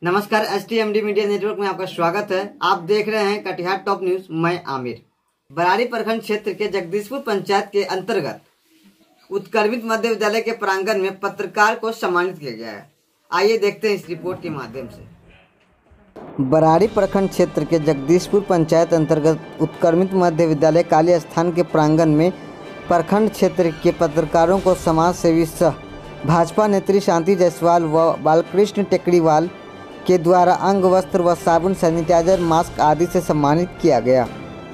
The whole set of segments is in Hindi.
नमस्कार, STMD मीडिया नेटवर्क में आपका स्वागत है। आप देख रहे हैं कटिहार टॉप न्यूज। मैं आमिर। बरारी प्रखंड क्षेत्र के जगदीशपुर पंचायत के अंतर्गत उत्क्रमित मध्य विद्यालय के प्रांगण में पत्रकार को सम्मानित किया गया है। आइए देखते हैं इस रिपोर्ट के माध्यम से। बरारी प्रखंड क्षेत्र के जगदीशपुर पंचायत अंतर्गत उत्क्रमित मध्य विद्यालय काली स्थान के प्रांगण में प्रखंड क्षेत्र के पत्रकारों को समाज सेवी सह भाजपा नेत्री शांति जायसवाल व बालकृष्ण टेकरीवाल के द्वारा अंग वस्त्र व साबुन, सैनिटाइजर, मास्क आदि से सम्मानित किया गया।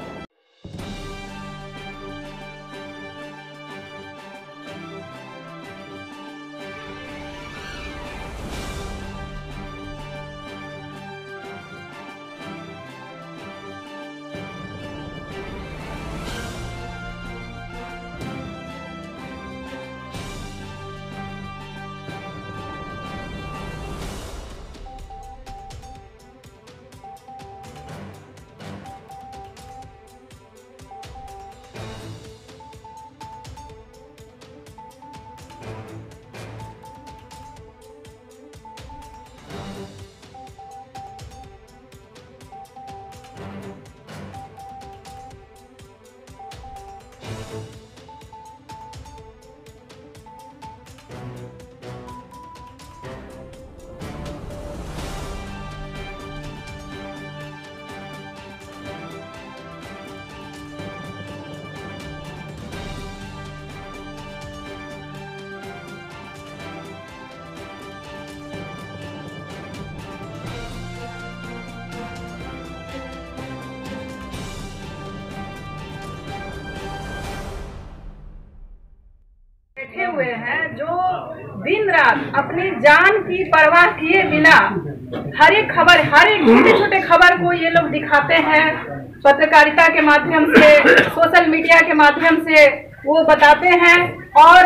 बैठे हुए हैं जो दिन रात अपनी जान की परवाह किए बिना हर एक खबर, हर एक छोटे छोटे खबर को ये लोग दिखाते हैं। पत्रकारिता के माध्यम से, सोशल मीडिया के माध्यम से वो बताते हैं। और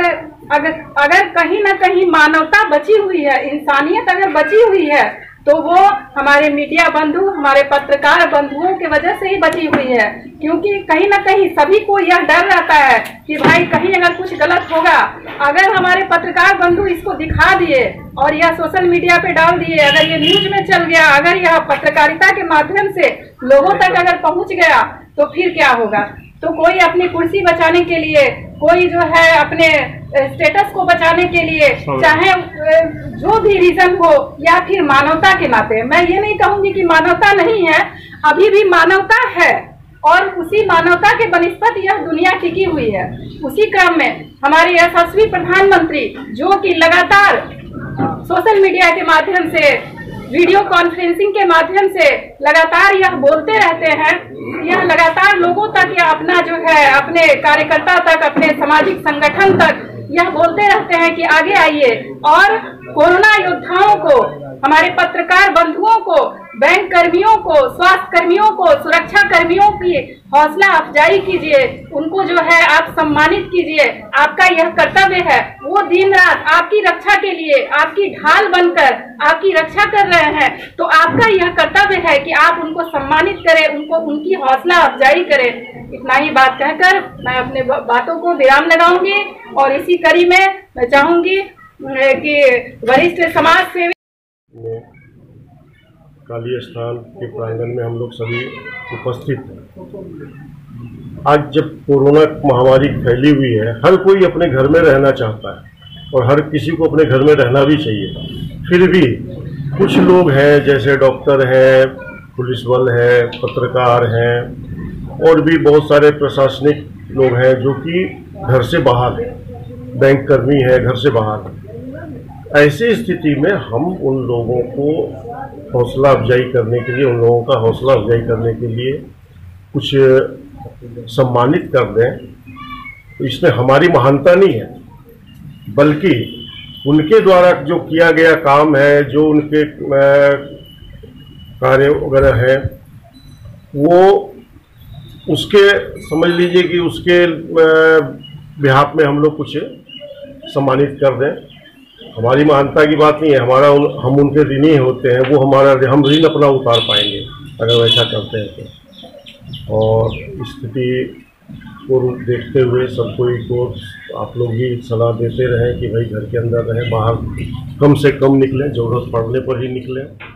अगर कहीं ना कहीं मानवता बची हुई है, इंसानियत अगर बची हुई है, तो वो हमारे मीडिया बंधु, हमारे पत्रकार बंधुओं की वजह से ही बची हुई है। क्योंकि कहीं ना कहीं सभी को यह डर रहता है कि भाई कहीं अगर कुछ गलत होगा, अगर हमारे पत्रकार बंधु इसको दिखा दिए और यह सोशल मीडिया पे डाल दिए, अगर ये न्यूज में चल गया, अगर यह पत्रकारिता के माध्यम से लोगों तक अगर पहुंच गया, तो फिर क्या होगा। तो कोई अपनी कुर्सी बचाने के लिए, कोई जो है अपने स्टेटस को बचाने के लिए, चाहे जो भी रीजन हो, या फिर मानवता के नाते, मैं ये नहीं कहूंगी कि मानवता नहीं है, अभी भी मानवता है। और उसी मानवता के बनिस्पत यह दुनिया टिकी हुई है। उसी क्रम में हमारे यशस्वी प्रधानमंत्री, जो कि लगातार सोशल मीडिया के माध्यम से, वीडियो कॉन्फ्रेंसिंग के माध्यम से लगातार यह बोलते रहते हैं, यह लगातार लोगों तक या अपना जो है अपने कार्यकर्ता तक, अपने सामाजिक संगठन तक यह बोलते रहते हैं कि आगे आइए और कोरोना योद्धाओं को, हमारे पत्रकार बंधुओं को, बैंक कर्मियों को, स्वास्थ्य कर्मियों को, सुरक्षा कर्मियों की हौसला अफजाई कीजिए, उनको जो है आप सम्मानित कीजिए। आपका यह कर्तव्य है। वो दिन रात आपकी रक्षा के लिए, आपकी ढाल बनकर आपकी रक्षा कर रहे हैं, तो आपका यह कर्तव्य है कि आप उनको सम्मानित करें, उनको उनकी हौसला अफजाई करें। इतना ही बात कहकर मैं अपने बातों को विराम लगाऊंगी। और इसी कड़ी में मैं चाहूंगी कि वरिष्ठ समाज सेवी काली स्थान के प्रांगण में हम लोग सभी उपस्थित हैं। आज जब कोरोना महामारी फैली हुई है, हर कोई अपने घर में रहना चाहता है और हर किसी को अपने घर में रहना भी चाहिए। फिर भी कुछ लोग हैं, जैसे डॉक्टर हैं, पुलिस बल है, पत्रकार हैं, और भी बहुत सारे प्रशासनिक लोग हैं जो कि घर से बाहर हैं, बैंक कर्मी है घर से बाहर हैं। ऐसी स्थिति में हम उन लोगों को हौसला अफजाई करने के लिए, उन लोगों का हौसला अफजाई करने के लिए कुछ सम्मानित कर दें, तो इसमें हमारी महानता नहीं है, बल्कि उनके द्वारा जो किया गया काम है, जो उनके कार्य वगैरह है, वो उसके समझ लीजिए कि उसके बिहाफ में हम लोग कुछ सम्मानित कर दें। हमारी महानता की बात नहीं है, हम उनके ऋणी होते हैं, वो हम ऋण अपना उतार पाएंगे अगर वैसा करते हैं तो। और स्थिति को देखते हुए सब कोई को आप लोग भी सलाह देते रहें कि भाई घर के अंदर रहें, बाहर कम से कम निकलें, ज़रूरत पड़ने पर ही निकलें।